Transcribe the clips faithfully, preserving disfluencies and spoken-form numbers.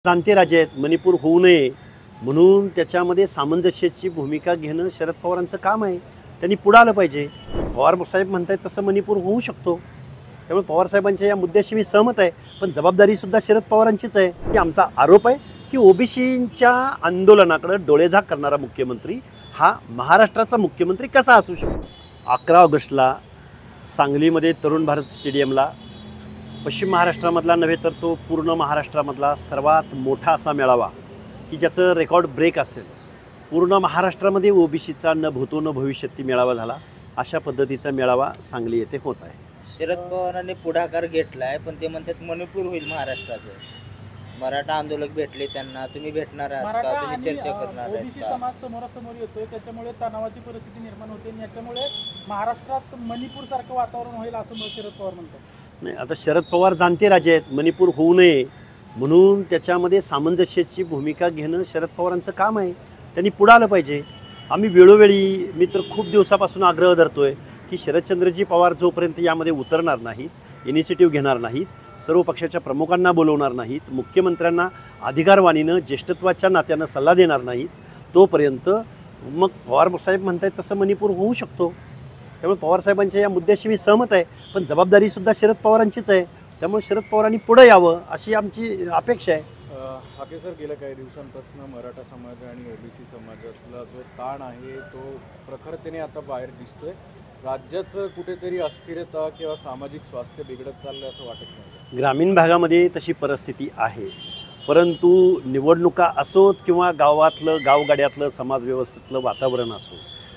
जाणते राजे आहेत, मणिपूर होऊ नये म्हणून त्याच्यामध्ये सामंजस्याची भूमिका घेणं शरद पवारांचं काम आहे. त्यांनी पुढे आलं पाहिजे. पवार साहेब म्हणतायत तसं मणिपूर होऊ शकतो. त्यामुळे पवार साहेबांच्या या मुद्द्याशी मी सहमत आहे, पण जबाबदारीसुद्धा शरद पवारांचीच आहे. की आमचा आरोप आहे की ओबीसींच्या आंदोलनाकडे डोळेझाक करणारा मुख्यमंत्री हा महाराष्ट्राचा मुख्यमंत्री कसा असू शकतो. अकरा ऑगस्टला सांगलीमध्ये तरुण भारत स्टेडियमला पश्चिम महाराष्ट्रामधला नव्हे तर तो पूर्ण महाराष्ट्रामधला सर्वात मोठा असा मेळावा की ज्याचं रेकॉर्ड ब्रेक असेल. पूर्ण महाराष्ट्रामध्ये ओबीसीचा न भूतो न भविष्यती मेळावा झाला. अशा पद्धतीचा मेळावा सांगली येथे होत आहे. शरद पवारांनी पुढाकार घेतलाय, पण ते म्हणतात मणिपूर होईल महाराष्ट्राचं. मराठा आंदोलक भेटले त्यांना, तुम्ही भेटणार आहात का? तुम्ही चर्चा करणार आहात ओबीसी समाज समोरासमोर येतोय, त्याच्यामुळे तणावाची परिस्थिती निर्माण होते आणि याच्यामुळे महाराष्ट्रात मणिपूर सारखं वातावरण होईल असं शरद पवार म्हणतात. नाही, आता शरद पवार जाणते राजे आहेत, मणिपूर होऊ नये म्हणून त्याच्यामध्ये सामंजस्याची भूमिका घेणं शरद पवारांचं काम आहे. त्यांनी पुढे आलं पाहिजे. आम्ही वेळोवेळी मी तर खूप दिवसापासून आग्रह धरतोय की शरदचंद्रजी पवार जोपर्यंत यामध्ये उतरणार नाहीत, इनिशिएटिव्ह घेणार नाहीत, सर्व पक्षाच्या प्रमुखांना बोलवणार नाहीत, मुख्यमंत्र्यांना अधिकारवाणीनं ज्येष्ठत्वाच्या नात्यानं सल्ला देणार नाहीत, तोपर्यंत मग पवार साहेब म्हणतायत तसं मणिपूर होऊ शकतो. त्यामुळे पवारसाहेबांच्या या मुद्द्याशी मी सहमत आहे, पण जबाबदारीसुद्धा शरद पवारांचीच आहे. त्यामुळे शरद पवारांनी पुढे यावं अशी आमची अपेक्षा आहे. हाके सर, गेल्या काही दिवसांपासून मराठा समाज आणि ओबीसी समाजातला जो ताण आहे तो प्रखरतेने आता बाहेर दिसतोय. राज्याचं कुठेतरी अस्थिरता किंवा सामाजिक स्वास्थ्य बिघडत चाललं असं वाटत नाही. ग्रामीण भागामध्ये तशी परिस्थिती आहे, परंतु निवडणुका असोत किंवा गावातलं गावगाड्यातलं समाजव्यवस्थेतलं वातावरण असो,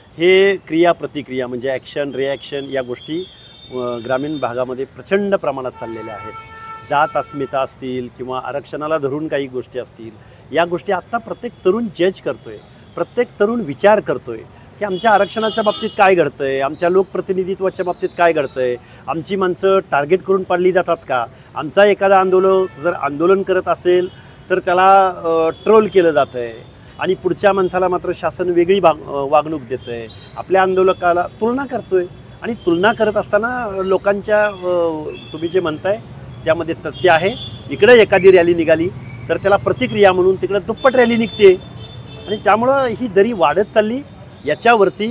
हे क्रिया प्रतिक्रिया म्हणजे ॲक्शन रिॲक्शन या गोष्टी ग्रामीण भागामध्ये प्रचंड प्रमाणात चाललेल्या आहेत. जात अस्मिता असतील किंवा आरक्षणाला धरून काही गोष्टी असतील, या गोष्टी आत्ता प्रत्येक तरुण जज करतो आहे. प्रत्येक तरुण विचार करतो आहे की आमच्या आरक्षणाच्या बाबतीत काय घडतं आहे, आमच्या लोकप्रतिनिधित्वाच्या बाबतीत काय घडतं आहे, आमची माणसं टार्गेट करून पाडली जातात का, आमचा एखादा आंदोलक जर आंदोलन करत असेल तर त्याला ट्रोल केलं जातं आहे आणि पुढच्या माणसाला मात्र शासन वेगळी वाग वागणूक देतं आहे. आपल्या आंदोलकाला तुलना करतो आहे आणि तुलना करत असताना लोकांच्या तुम्ही जे म्हणताय त्यामध्ये तथ्य आहे. इकडे एखादी रॅली निघाली तर त्याला प्रतिक्रिया म्हणून तिकडे दुप्पट रॅली निघते आणि त्यामुळं ही दरी वाढत चालली. याच्यावरती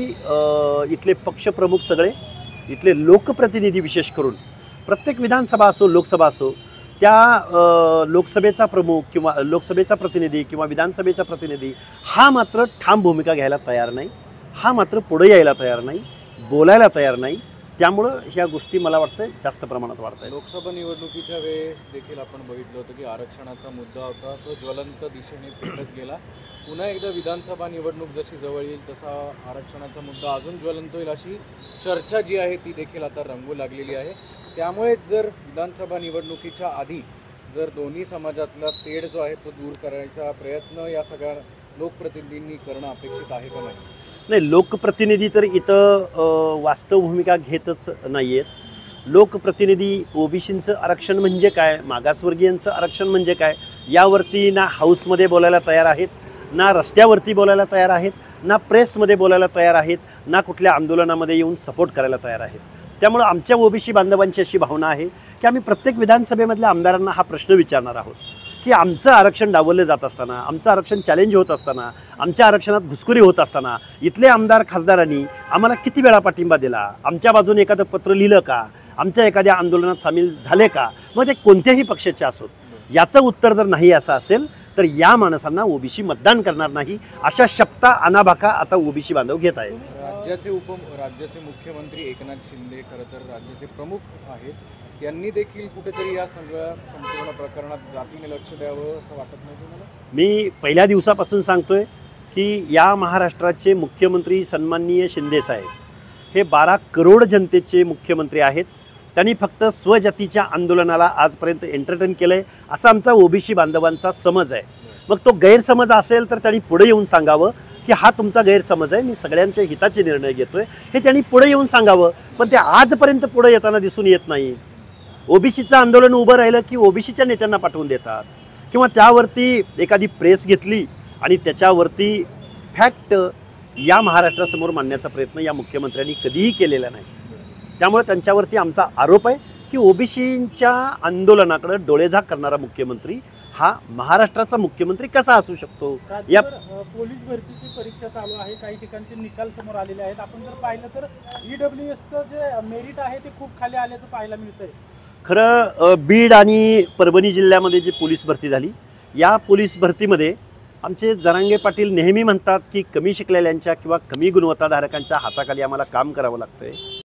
इथले पक्षप्रमुख सगळे, इथले लोकप्रतिनिधी विशेष करून प्रत्येक विधानसभा असो लोकसभा असो, त्या लोकसभेचा प्रमुख किंवा लोकसभेचा प्रतिनिधी किंवा विधानसभेचा प्रतिनिधी हा मात्र ठाम भूमिका घ्यायला तयार नाही, हा मात्र पुढे यायला तयार नाही, बोलायला तयार नाही. त्यामुळं ह्या गोष्टी मला वाटतं जास्त प्रमाणात वाढत आहेत. लोकसभा निवडणुकीच्या वेळेस देखील आपण बघितलं होतं की आरक्षणाचा मुद्दा होता, तो ज्वलंत दिशेने पेटत गेला. पुन्हा एकदा विधानसभा निवडणूक जशी जवळ येईल तसा आरक्षणाचा मुद्दा अजून ज्वलंत होईल अशी चर्चा जी आहे ती देखील आता रंगू लागलेली आहे. त्यामुळे जर विधानसभा निवडणुकीच्या आधी जर दोन्ही समाजातला तेढ जो आहे तो दूर करायचा प्रयत्न या सगळ्या लोकप्रतिनिधींनी करणं अपेक्षित आहे का नाही? नाही, लोकप्रतिनिधी तर इथं वास्तव भूमिका घेतच नाही आहेत. लोकप्रतिनिधी ओबीसींचं आरक्षण म्हणजे काय, मागासवर्गीयांचं आरक्षण म्हणजे काय यावरती ना हाऊसमध्ये बोलायला तयार आहेत, ना रस्त्यावरती बोलायला तयार आहेत, ना प्रेसमध्ये बोलायला तयार आहेत, ना कुठल्या आंदोलनामध्ये येऊन सपोर्ट करायला तयार आहेत. त्यामुळं आमच्या ओबीसी बांधवांची अशी भावना आहे की आम्ही प्रत्येक विधानसभेमधल्या आमदारांना हा प्रश्न विचारणार आहोत की आमचं आरक्षण डावललं जात असताना, आमचं आरक्षण चॅलेंज होत असताना, आमच्या आरक्षणात घुसखोरी होत असताना इथले आमदार खासदारांनी आम्हाला किती वेळा पाठिंबा दिला, आमच्या बाजूने एखादं पत्र लिहिलं का, आमच्या एखाद्या आंदोलनात सामील झाले का, मग ते कोणत्याही पक्षाचे असोत. याचं उत्तर जर नाही असं असेल तर या माणसांना ओबीसी मतदान करणार नाही अशा शब्दा अनाभाका आता ओबीसी बांधव घेत आहेत. राज्याचे उप राज्याचे मुख्यमंत्री एकनाथ शिंदे खरं तर राज्याचे प्रमुख आहेत, त्यांनी देखील कुठेतरी या सगळ्या संपूर्ण प्रकरणात जातीने लक्ष द्यावं असं वाटत नाही तुम्हाला? मी पहिल्या दिवसापासून सांगतोय की या महाराष्ट्राचे मुख्यमंत्री सन्माननीय शिंदेसाहेब हे बारा करोड जनतेचे मुख्यमंत्री आहेत. त्यांनी फक्त स्वजातीच्या आंदोलनाला आजपर्यंत एंटरटेन केलं आहे असा आमचा ओबीसी बांधवांचा समज आहे. मग तो गैरसमज असेल तर त्यांनी पुढे येऊन सांगावं की हा तुमचा गैरसमज आहे, मी सगळ्यांच्या हिताचे निर्णय घेतोय, हे त्यांनी पुढे येऊन सांगावं. पण ते आजपर्यंत पुढे येताना दिसून येत नाही. ओबीसीचं आंदोलन उभं राहिलं की ओबीसीच्या नेत्यांना पाठवून देतात किंवा त्यावरती एखादी प्रेस घेतली आणि त्याच्यावरती फॅक्ट या महाराष्ट्रासमोर मांडण्याचा प्रयत्न या मुख्यमंत्र्यांनी कधीही केलेला नाही. त्यामुळे त्यांच्यावरती आमचा आरोप आहे की ओबीसींच्या आंदोलनाकडे डोळेझाक करणारा मुख्यमंत्री हा महाराष्ट्राचा मुख्यमंत्री कसा असू शकतो? या राज्यभर अ, पोलीस भरतीची परीक्षा चालू आहे, काही ठिकाणचे निकाल समोर आलेले आहेत. आपण जर पाहिलं तर ईडब्ल्यू एसचं जे मेरिट आहे ते खूप खाली आल्याचं पाहायला मिळतंय. खरं अ, बीड आणि परभणी जिल्ह्यामध्ये जी पोलीस भरती झाली, या पोलीस भरतीमध्ये आमचे जरांगे पाटील नेहमी म्हणतात की कमी शिकलेल्यांच्या किंवा कमी गुणवत्ताधारकांच्या हाताखाली आम्हाला काम करावं लागतं आहे.